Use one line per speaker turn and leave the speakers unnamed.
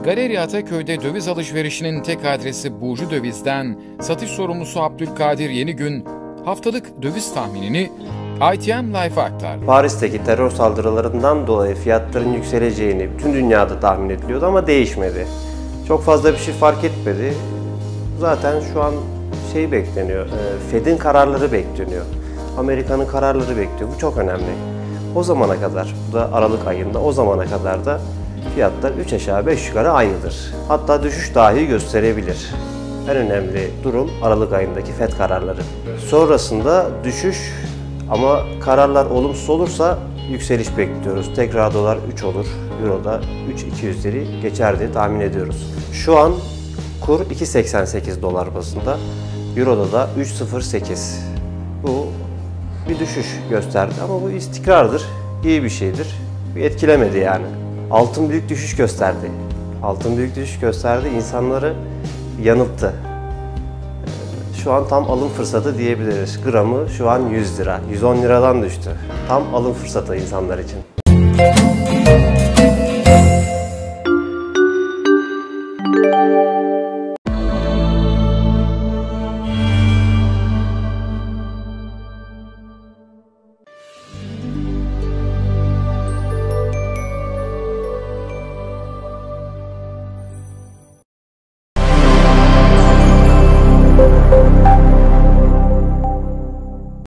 Galeri Ataköy'de döviz alışverişinin tek adresi Burcu Döviz'den satış sorumlusu Abdülkadir Yenigün haftalık döviz tahminini ITM Life'a aktardı.
Paris'teki terör saldırılarından dolayı fiyatların yükseleceğini bütün dünyada tahmin ediliyordu ama değişmedi. Çok fazla bir şey fark etmedi. Zaten şu an bekleniyor, Fed'in kararları bekleniyor. Amerika'nın kararları bekliyor. Bu çok önemli. O zamana kadar, bu da Aralık ayında, o zamana kadar da fiyatlar 3 aşağı 5 yukarı aynıdır. Hatta düşüş dahi gösterebilir. En önemli durum Aralık ayındaki Fed kararları. Sonrasında düşüş ama kararlar olumsuz olursa yükseliş bekliyoruz. Tekrar dolar 3 olur, euro da 3.200'leri geçer diye tahmin ediyoruz. Şu an kur 2.88 dolar bazında, euroda da 3.08. Bu bir düşüş gösterdi ama bu istikrardır, iyi bir şeydir. Bir etkilemedi yani. Altın büyük düşüş gösterdi. Altın büyük düşüş gösterdi, insanları yanılttı. Şu an tam alım fırsatı diyebiliriz. Gramı şu an 100 lira, 110 liradan düştü. Tam alım fırsatı insanlar için.